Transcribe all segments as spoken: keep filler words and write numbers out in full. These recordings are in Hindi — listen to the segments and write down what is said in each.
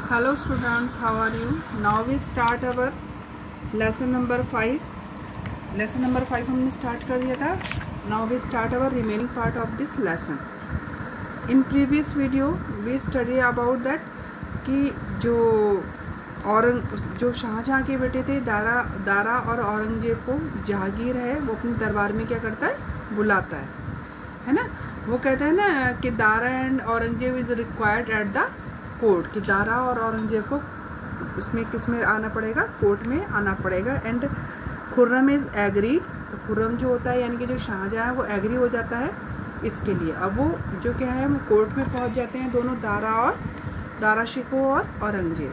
Hello students, how are you? Now we start our lesson number five. Lesson number five हमने start कर दिया था. Now we start our remaining part of this lesson. In previous video we study about that कि जो औरंग जो शाहजहाँ के बेटे थे दारा दारा और औरंगजेब को जहांगीर है वो अपने दरबार में क्या करता है, बुलाता है, है ना. वो कहता है ना कि Dara and Aurangzeb is required at the court, कि दारा और औरंगजेब को उसमें किस में आना पड़ेगा, कोर्ट में आना पड़ेगा. And Khurram is agree, Khurram जो होता है यानी कि जो शाहजहाँ है वो एग्री हो जाता है इसके लिए. अब वो जो क्या है वो कोर्ट में पहुंच जाते हैं दोनों, दारा और दारा शिको और औरंगजेब,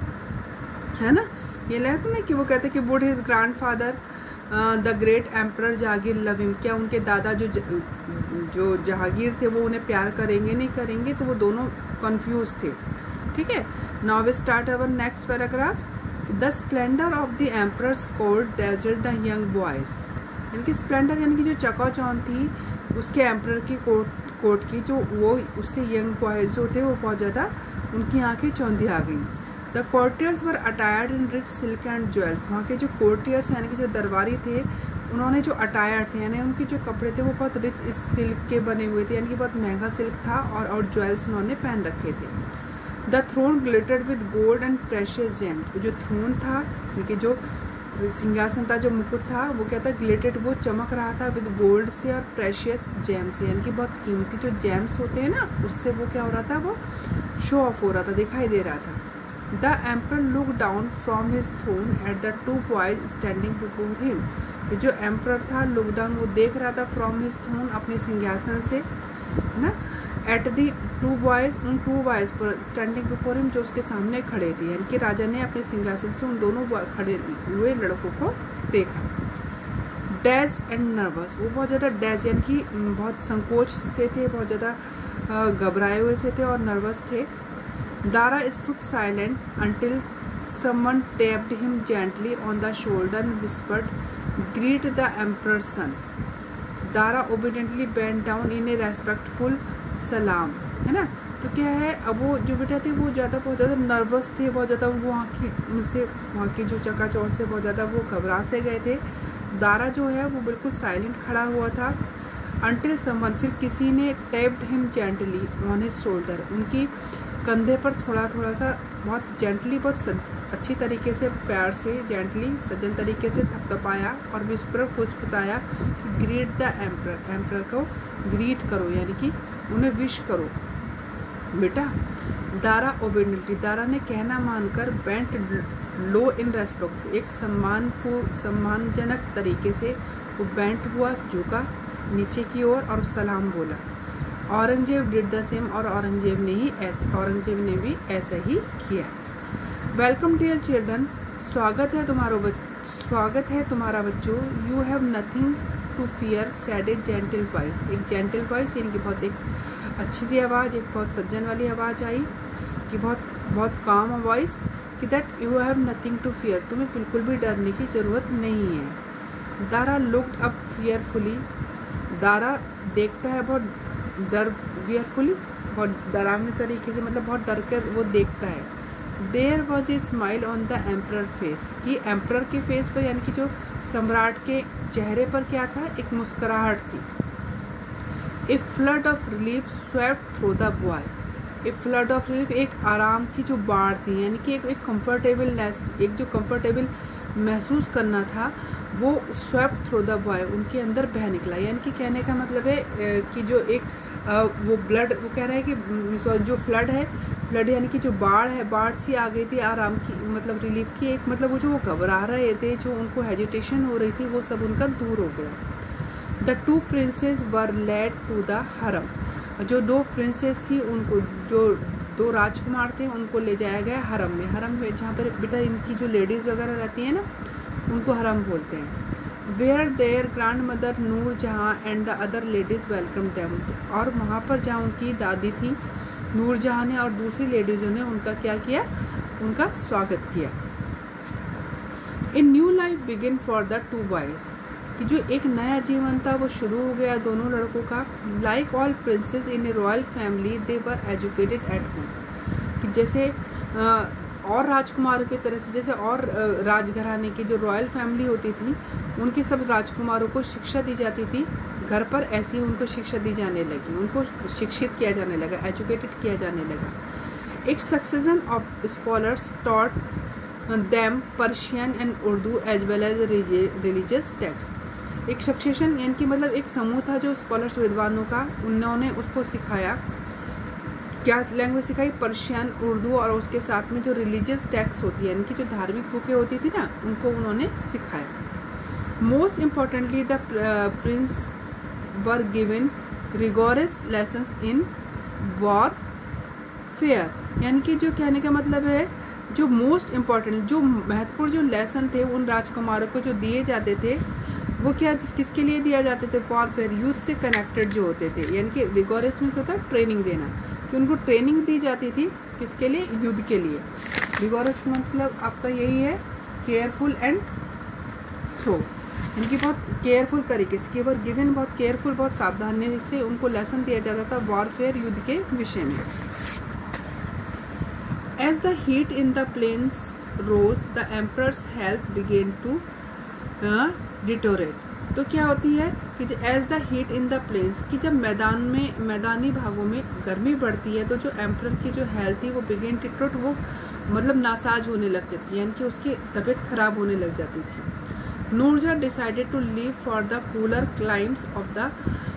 है ना. ये लगता है ना कि वो कहते हैं कि would his grand father the great emperor Jahangir love him, क्या उनके दादा जो ज, जो जहांगीर थे वो उन्हें प्यार करेंगे नहीं करेंगे. तो वो दोनों कंफ्यूज थे. ठीक है. Now we start our next paragraph. The splendour of the emperors court desert the young boys, यानी कि स्प्लेंडर यानी कि जो चकाचौंध थी उसके एम्परर की कोर्ट कोर्ट की, जो वो उससे यंग बॉयज जो थे वो बहुत ज़्यादा उनकी आंखें चौंधी आ गई. The courtiers were attired in rich silk and jewels, वहाँ के जो कोर्टियर्स यानी कि जो दरबारी थे उन्होंने जो अटायर थे यानी उनके जो कपड़े थे वो बहुत रिच इस सिल्क के बने हुए थे, यानी कि बहुत महंगा सिल्क था, और और ज्वेल्स उन्होंने पहन रखे थे. The throne glittered with gold and precious gems, जो थ्रोन था यानी कि जो सिंहासन था, जो मुकुट था वो क्या था, ग्लिटर्ड, वो चमक रहा था विद गोल्ड से और प्रेशियस जेम्स से, यानी कि बहुत कीमती जो जेम्स होते हैं ना उससे वो क्या हो रहा था, वो शो ऑफ हो रहा था, दिखाई दे रहा था. The emperor looked down from his throne at the two boys standing before him. कि जो emperor था look down, वो देख रहा था from his throne, अपने सिंहासन से, है ना. At the two boys, उन two boys पर standing before him, जो उसके सामने खड़े थे, यानी कि राजा ने अपने सिंहासन से उन दोनों खड़े हुए लड़कों को देखा. डैश एंड नर्वस, वो बहुत ज़्यादा डैश यानी कि बहुत संकोच से थे, बहुत ज़्यादा घबराए हुए से थे और नर्वस थे. Dara stood silent until someone tapped him gently on the shoulder and whispered, "Greet the emperor's son." Dara obediently bent down in a respectful salam, है ना. तो क्या है, अब वो जो बेटा थे वो ज़्यादा बहुत ज़्यादा नर्वस थे, बहुत ज़्यादा वो वहाँ की उनसे वहाँ की जो चकाचौंध से बहुत ज़्यादा वो घबरा से गए थे. दारा जो है वो बिल्कुल साइलेंट खड़ा हुआ था. Until someone, फिर किसी ने tapped him gently on his shoulder, उनकी कंधे पर थोड़ा थोड़ा सा बहुत जेंटली, बहुत अच्छी तरीके से, प्यार से, जेंटली सज्जन तरीके से थपथपाया और विस्पर फुसफुसाया, ग्रीट द एम्परर, एम्परर को ग्रीट करो यानी कि उन्हें विश करो बेटा. दारा ओबेडियंटली, दारा ने कहना मानकर बेंट लो इन रेस्पेक्ट, एक सम्मान को सम्मानजनक तरीके से वो बेंट हुआ, झुका नीचे की ओर और सलाम बोला. औरंगजेब डिड द सेम, और औरंगजेब ने ही ऐसा औरंगजेब ने भी ऐसा ही किया. वेलकम डियर चिल्ड्रन, स्वागत है तुम्हारा स्वागत है तुम्हारा बच्चों. You have nothing to fear said a gentle voice, एक जेंटल वॉइस यानी कि बहुत एक अच्छी सी आवाज़, एक बहुत सज्जन वाली आवाज़ आई कि बहुत बहुत काम वॉइस कि that you have nothing to fear, तुम्हें बिल्कुल भी डरने की ज़रूरत नहीं है. Dara looked up fearfully, Dara देखता है बहुत डर, वियरफुली बहुत डरावने तरीके से, मतलब बहुत डर कर वो देखता है. There was a smile on the emperor face, कि एम्परर के फेस पर यानी कि जो सम्राट के चेहरे पर क्या था, एक मुस्कुराहट थी. A flood of relief swept through the boy, a flood of relief, एक आराम की जो बाढ़ थी, यानी कि एक एक कंफर्टेबलनेस, एक जो कंफर्टेबल महसूस करना था वो स्वेप्ट थ्रू द बॉय, उनके अंदर बह निकला. यानी कि कहने का मतलब है कि जो एक वो ब्लड, वो कह रहा है कि जो फ्लड है, फ्लड यानी कि जो बाढ़ है, बाढ़ सी आ गई थी आराम की, मतलब रिलीफ की, एक मतलब वो जो वो घबरा रहे थे, जो उनको हेजिटेशन हो रही थी, वो सब उनका दूर हो गया. The two princes were led to the harem, जो दो प्रिंसेस थी उनको, जो दो राजकुमार थे उनको ले जाया गया हरम में. हरम में जहाँ पर बेटा इनकी जो लेडीज़ वगैरह रहती हैं ना उनको हरम बोलते हैं. Where their grand mother Noor Jahan and the other ladies welcome them, और वहाँ पर जहाँ उनकी दादी थी नूर जहाँ ने और दूसरी लेडीज़ों ने उनका क्या किया, उनका स्वागत किया. A new life begin for the two boys, कि जो एक नया जीवन था वो शुरू हो गया दोनों लड़कों का. Like all princes in a royal family they were educated at home, कि जैसे और राजकुमारों की तरह से, जैसे और राजघराने की जो रॉयल फैमिली होती थी उनके सब राजकुमारों को शिक्षा दी जाती थी घर पर, ऐसी ही उनको शिक्षा दी जाने लगी, उनको शिक्षित किया जाने लगा, एजुकेटेड किया जाने लगा। एक succession of scholars taught them Persian and Urdu as well as religious text. एक सक्सेशन यानी कि मतलब एक समूह था जो स्कॉलर्स विद्वानों का, उन्होंने उसको सिखाया, क्या लैंग्वेज सिखाई, पर्शियन, उर्दू, और उसके साथ में जो रिलीजियस टेक्स्ट होती है यानी कि जो धार्मिक बुकें होती थी ना, उनको उन्होंने सिखाया। Most importantly the prince were given rigorous lessons in warfare, यानी कि जो कहने का मतलब है जो मोस्ट इम्पॉर्टेंट, जो महत्वपूर्ण जो लेसन थे उन राजकुमारों को जो दिए जाते थे वो क्या, किसके लिए दिया जाते थे, वॉरफेयर, युद्ध से कनेक्टेड जो होते थे, यानी कि रिगोरस में होता है ट्रेनिंग देना, कि उनको ट्रेनिंग दी जाती थी किसके लिए, युद्ध के लिए। रिगोरस का मतलब आपका यही है केयरफुल एंड थ्रो, इनकी बहुत केयरफुल तरीके से, केवल गिवन बहुत केयरफुल, बहुत सावधानी से उनको लेसन दिया जाता था वॉरफेयर, युद्ध के विषय में। As the heat in the plains rose the emperors health began to deteriorate. तो क्या होती है कि as the heat in the plains, कि जब मैदान में मैदानी भागों में गर्मी बढ़ती है तो जो एम्परर की जो हेल्थ थी वो बिगेन टिटोट, वो मतलब नासाज होने लग जाती है, यानी कि उसकी तबीयत खराब होने लग जाती थी। Noor Jahan decided to leave for the cooler climes of the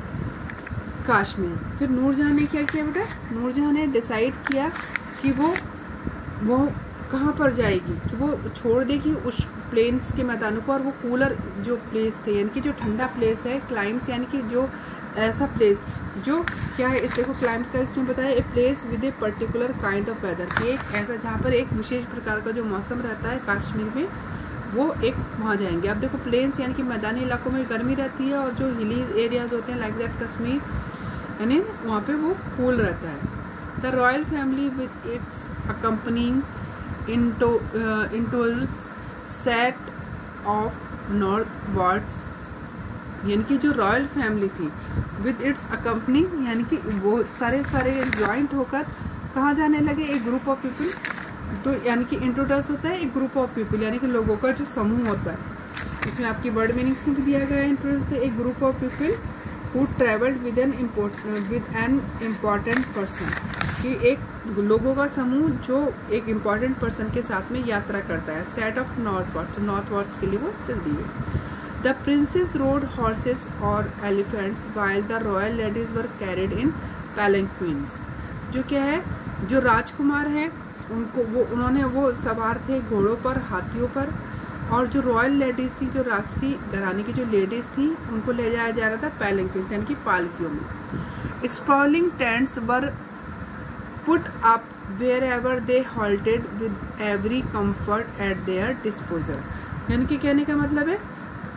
Kashmir. फिर नूरजहां ने क्या किया बेटा, नूरजहां ने डिसाइड किया कि वो वो कहाँ पर जाएगी, कि वो छोड़ देगी उस प्लेन्स के मैदानों को और वो कूलर जो प्लेस थे, यानी कि जो ठंडा प्लेस है, क्लाइम्स यानी कि जो ऐसा प्लेस जो क्या है, इस देखो क्लाइम्स का इसमें बताया, a place with a particular kind of weather, कि एक ऐसा जहाँ पर एक विशेष प्रकार का जो मौसम रहता है कश्मीर में, वो एक वहाँ जाएंगे। अब देखो प्लेन्स यानी कि मैदानी इलाकों में गर्मी रहती है और जो हिली एरियाज होते हैं लाइक दैट कश्मीर, यानी वहाँ पे वो कूल रहता है। The royal family with its accompanying into entourage set off northwards, यानी कि जो रॉयल फैमिली थी विद इट्स अकम्पनिंग, यानी कि वो सारे सारे ज्वाइंट होकर कहाँ जाने लगे, एक ग्रुप ऑफ पीपल, तो यानी कि इंट्रोडस होता है एक ग्रुप ऑफ पीपल, यानी कि लोगों का जो समूह होता है। इसमें आपकी वर्ड मीनिंग्स में भी दिया गया है इंट्रोडस, एक group of people who travelled with an important with an important person, कि एक लोगों का समूह जो एक इम्पॉर्टेंट पर्सन के साथ में यात्रा करता है। Set off northwards, northwards के लिए वो जल्दी है। द प्रिंसेस रोड हॉर्सेस और elephants while the royal ladies were carried in palanquins. जो क्या है, जो राजकुमार हैं उनको वो उन्होंने वो सवार थे घोड़ों पर, हाथियों पर, और जो रॉयल लेडीज थी, जो राजसी घराने की जो लेडीज थी, उनको ले जाया जा रहा था पैलेंक्विन्स यानी कि पालकियों में। Sprawling tents were put up wherever they halted with every comfort at their disposal, यानी कि कहने का मतलब है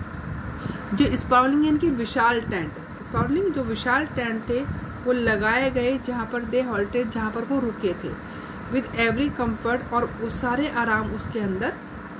जो स्पॉलिंग यानी कि विशाल टेंट, स्पॉलिंग जो विशाल टेंट थे वो लगाए गए जहाँ पर दे हॉल्टेड, जहाँ पर वो रुके थे, विद एवरी कम्फर्ट, और उस सारे आराम उसके अंदर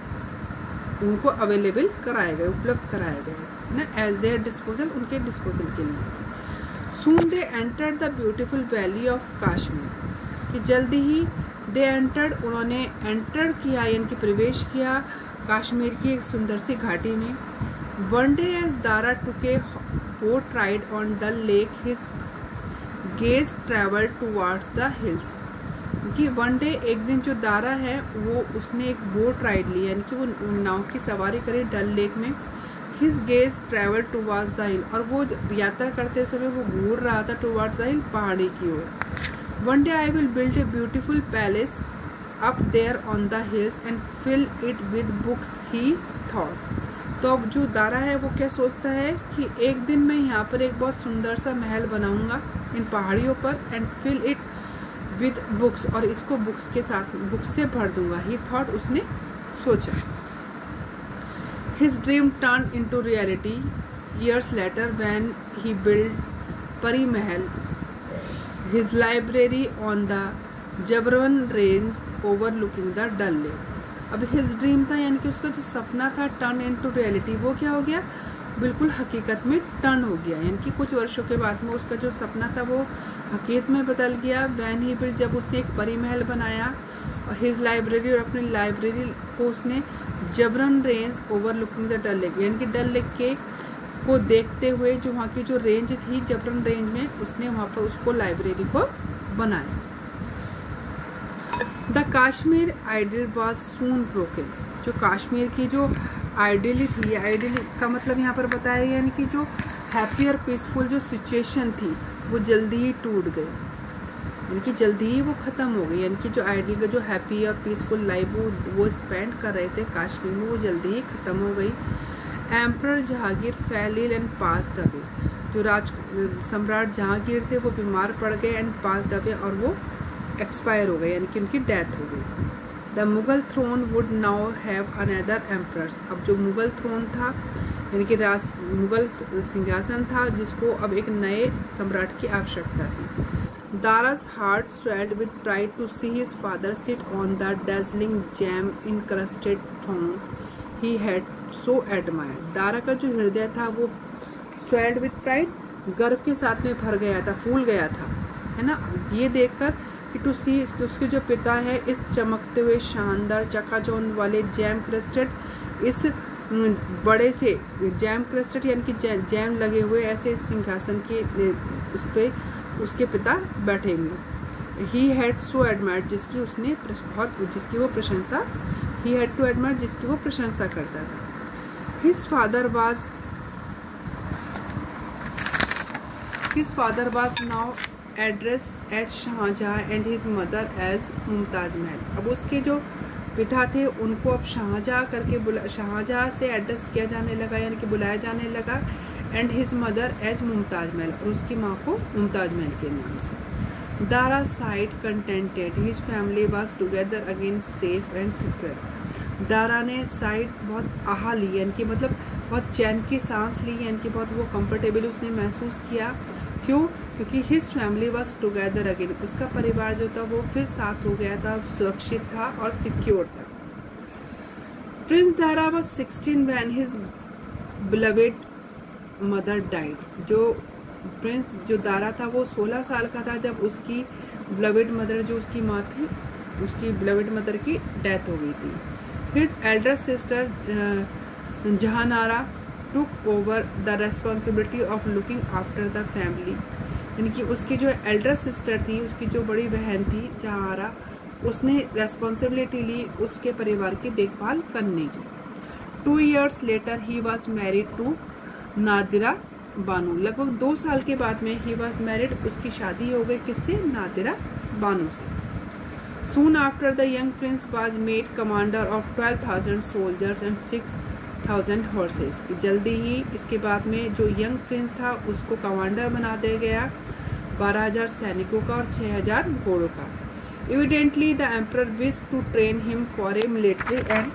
उनको अवेलेबल कराए गए, उपलब्ध कराए गए ना, एज देयर डिस्पोजल, उनके डिस्पोजल के लिए। Soon they entered the beautiful valley of Kashmir, कि जल्दी ही दे एंटर्ड, उन्होंने एंटर किया यानी कि प्रवेश किया कश्मीर की एक सुंदर सी घाटी में। One day as Dara took a boat ride on Dal lake his gaze travel towards the hills, कि वन डे एक दिन जो दारा है वो उसने एक बोट राइड ली, यानी कि वो नाव की सवारी करी डल लेक में। His gaze travel towards the hill, और वो यात्रा करते समय वो घूर रहा था टूवर्ड्स द हिल, पहाड़ी की ओर। One day I will build a beautiful palace up there on the hills and fill it with books he thought. तो अब जो दारा है वो क्या सोचता है कि एक दिन मैं यहाँ पर एक बहुत सुंदर सा महल बनाऊंगा इन पहाड़ियों पर, and fill it with books, और इसको बुक्स के साथ बुक्स से भर दूंगा। ही थॉट, उसने सोचा। His dream turn into reality years later when he build Pari Mahal, his library on the Zabarwan range overlooking the Dal lake. अब हिज ड्रीम था यानी कि उसका जो सपना था टर्न इनटू रियलिटी, वो क्या हो गया, बिल्कुल हकीकत में टर्न हो गया, यानी कि कुछ वर्षों के बाद में उसका जो सपना था वो हकीकत में बदल गया। वैन ही बिल्ड, जब उसने एक परी महल बनाया और हिज लाइब्रेरी, और अपनी लाइब्रेरी को उसने Zabarwan range over looking the Dal lake, यानी कि डल लेक के को देखते हुए जो वहाँ की जो रेंज थी जबरन रेंज में, उसने वहाँ पर उसको लाइब्रेरी को बनाया। The Kashmir idyll was soon broken, जो कश्मीर की जो आइडली थी, आइडली का मतलब यहाँ पर बताया गया यानी कि जो हैप्पी और पीसफुल जो सिचुएशन थी वो जल्दी ही टूट गई, यानी कि जल्दी ही वो ख़त्म हो गई, यानी कि जो आइडल का जो हैप्पी और पीसफुल लाइफ वो वो स्पेंड कर रहे थे कश्मीर में, वो जल्दी ही ख़त्म हो गई। Emperor Jahangir fell ill and passed away, जो राज सम्राट जहांगीर थे वो बीमार पड़ गए एंड पास्ड अवे, और वो एक्सपायर हो गए, यानी कि उनकी डेथ हो गई। The Mughal throne would now have another emperors, अब जो मुगल थ्रोन था यानी कि राज मुगल सिंहासन था जिसको अब एक नए सम्राट की आवश्यकता थी। दारा's heart swelled with pride to see his father sit on the dazzling jam-encrusted throne he had so admired. Dara का जो हृदय था वो swelled with pride, गर्व के साथ में भर गया था, फूल गया था, है ना, ये देखकर कि टू सी उसके जो पिता है इस चमकते हुए शानदार चकाचौंध वाले जैम क्रिस्टेड, इस बड़े से जैम क्रिस्टेड यानी कि जैम लगे हुए ऐसे सिंहासन के उस पर उसके पिता बैठेंगे। ही हैड सो एडमायर्ड, जिसकी उसने बहुत जिसकी वो प्रशंसा ही हैड टू एडमायर जिसकी वो प्रशंसा करता था। His father was his father was now address as Shah Jahan and his mother as Mumtaz Mahal. अब उसके जो पिता थे उनको अब शाहजहाँ करके बुला शाहजहाँ से एड्रेस किया जाने लगा, यानी कि बुलाया जाने लगा, and his mother as Mumtaz Mahal, और उसकी माँ को मुमताज महल के नाम से। Dara sighed contented, his family was together again safe and secure. Dara ने साइड बहुत आहा ली, यानी कि मतलब बहुत चैन की सांस ली, यानी कि बहुत वो कंफर्टेबल उसने महसूस किया। क्यों? क्योंकि his family was together again, उसका परिवार जो था वो फिर साथ हो गया था, सुरक्षित था और सिक्योर था। Prince Dara was sixteen when his beloved mother died, जो प्रिंस जो दारा था वो सोलह साल का था जब उसकी बिलवेड मदर जो उसकी माँ थी उसकी बिलवेड मदर की डेथ हो गई थी। His elder sister Jahanara took over the responsibility of looking after the family, यानी कि उसकी जो एल्डर सिस्टर थी, उसकी जो बड़ी बहन थी जहानारा, उसने रेस्पॉन्सिबिलिटी ली उसके परिवार की देखभाल करने की। Two years later he was married to Nadira Bano, लगभग दो साल के बाद में ही वॉज मैरिड, उसकी शादी हो गई किससे? नादिरा बानो से। Soon after the young prince was made commander of twelve thousand soldiers and six thousand horses, जल्दी ही इसके बाद में जो यंग प्रिंस था उसको कमांडर बना दिया गया बारह हजार सैनिकों का और छः हजार घोड़ों का। Evidently the emperor wish to train him for a military and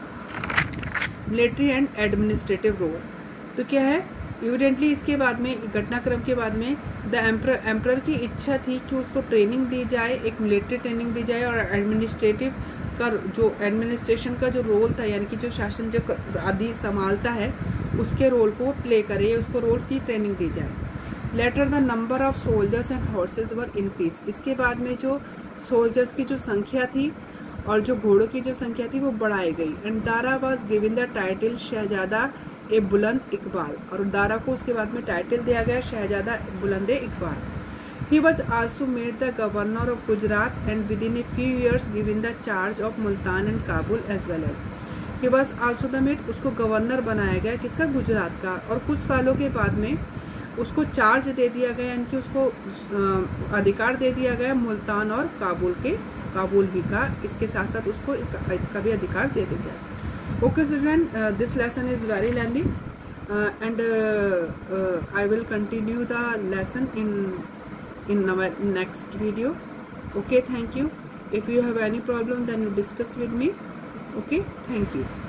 military and administrative role. तो क्या है? एविडेंटली इसके बाद में घटनाक्रम के बाद में द एम्परर एम्परर की इच्छा थी कि उसको ट्रेनिंग दी जाए, एक मिलिट्री ट्रेनिंग दी जाए और एडमिनिस्ट्रेटिव का जो एडमिनिस्ट्रेशन का जो रोल था, यानी कि जो शासन जो आदि संभालता है उसके रोल को प्ले करे, उसको रोल की ट्रेनिंग दी जाए। Later the number of soldiers and horses were increase, इसके बाद में जो सोल्जर्स की जो संख्या थी और जो घोड़ों की जो संख्या थी वो बढ़ाई गई। And Dara was given the title Shahzada e Buland Iqbal, और दारा को उसके बाद में टाइटल दिया गया Shahzada Buland Iqbal. He was also made the governor of Gujarat and within a few years given the charge of Multan and Kabul as well as. He was also the made, उसको गवर्नर बनाया गया किसका? गुजरात का, और कुछ सालों के बाद में उसको चार्ज दे दिया गया, यानी कि उसको अधिकार दे दिया गया मुल्तान और काबुल के काबुल भी का, इसके साथ साथ उसको इसका भी अधिकार दे दिया गया। Okay student, this lesson is very lengthy and I will continue the lesson in in our next video. Okay, thank you. If you have any problem then you discuss with me. Okay, thank you.